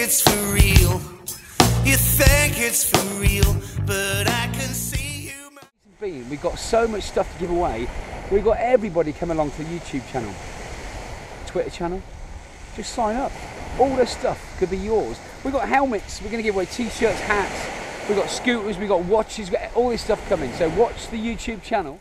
it's for real. You think it's for real, but I can see you. We've got so much stuff to give away. We've got everybody coming along to the YouTube channel, Twitter channel. Just sign up. All this stuff could be yours. We've got helmets. We're going to give away t-shirts, hats. We've got scooters. We've got watches. We've got all this stuff coming. So watch the YouTube channel.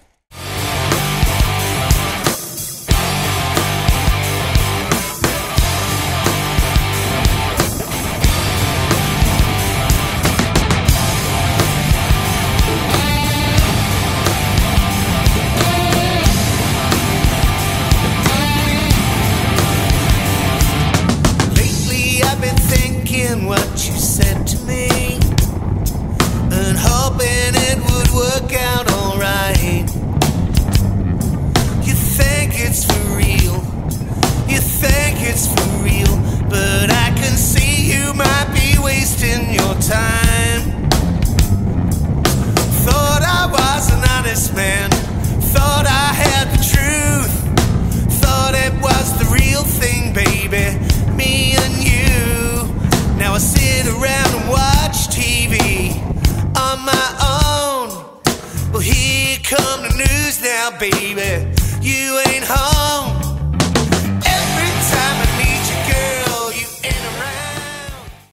What you said to me, and hoping it would work out alright. You think it's for real, you think it's for real, but I can see you might be wasting your time. Thought I was an honest man, thought I had the truth, thought it was the real thing, baby, me and you. Now I sit around and watch TV on my own. Well, here come the news now, baby. You ain't home.